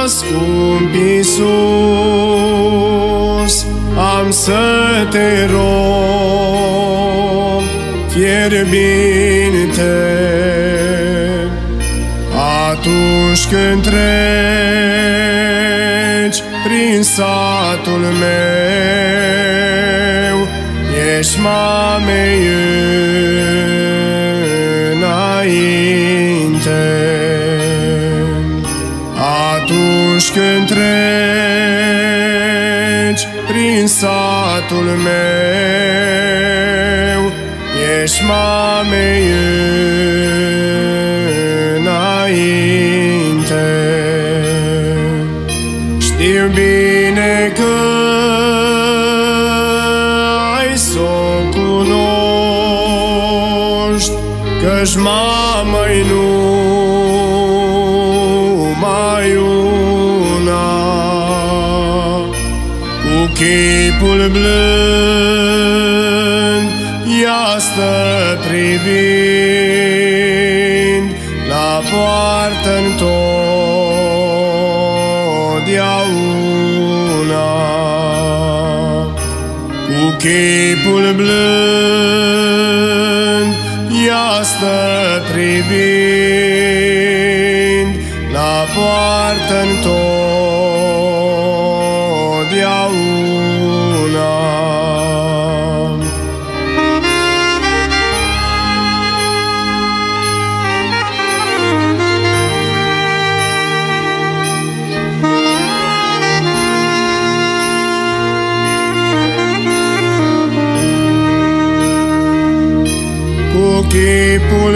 scump Iisus, am să te rog fierbinte, atunci când treci prin satul meu, ești mamei înainte. Atunci când treci prin satul meu, ești mamei înainte. Știu bine că ai s-o cunoști, că-și mamă-i numai una. Cu chipul blând ea stă privind la poartă întotdeauna. Cu chipul blând ea stă privind la poartă întotdeauna. Cu chipul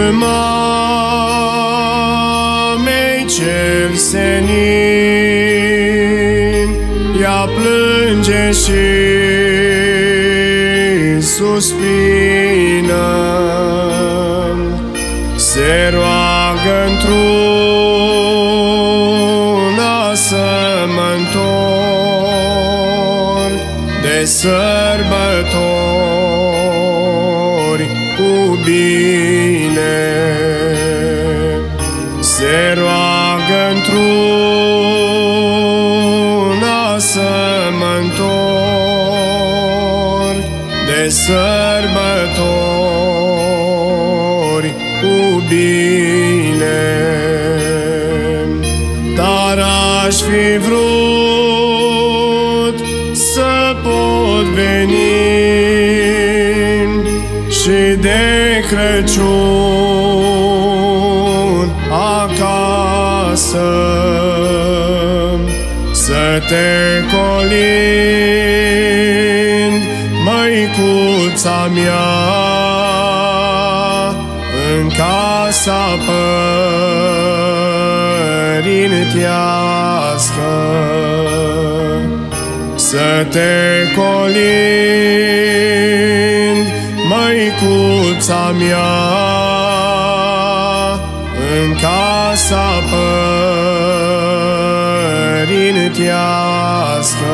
mamei cel senin, ea plânge și suspină, se roagă într-una să mă întorc de sărbători cu bine. Se roagă într-una să mă întorc de sărbători cu bine. Dar aș fi vrut să pot veni și de Crăciun acasă să te colind, măicuța mea, în casa părintească. Să te colind, măicuța mea, în casa părintească.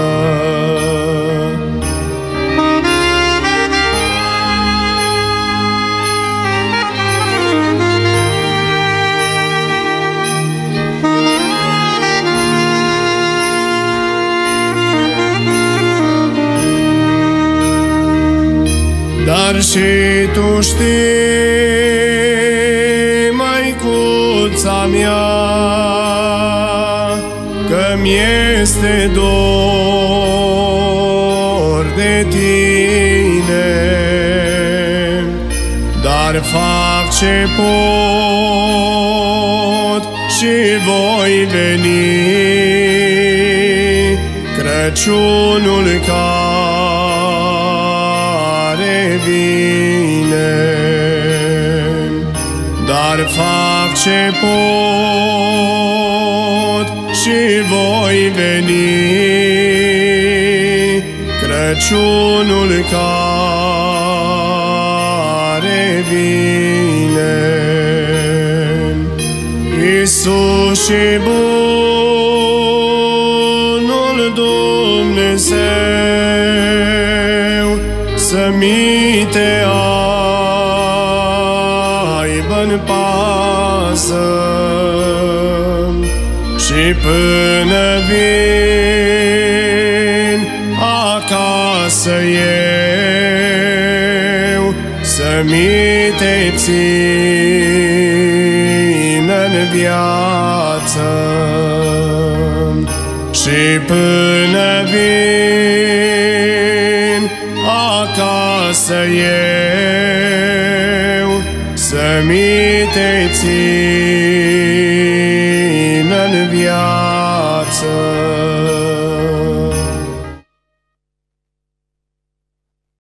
Dar și tu știi, măicuța mea, că-mi este dor de tine, dar fac ce pot și voi veni Crăciunul care vine. Dar fac ce pot și voi veni Crăciunul care vine. Iisus și bunul Dumnezeu să mi te aibă în pază și până vin acasă eu, să-mi te țin în viață. Și până vin acasă eu, să-mi te țin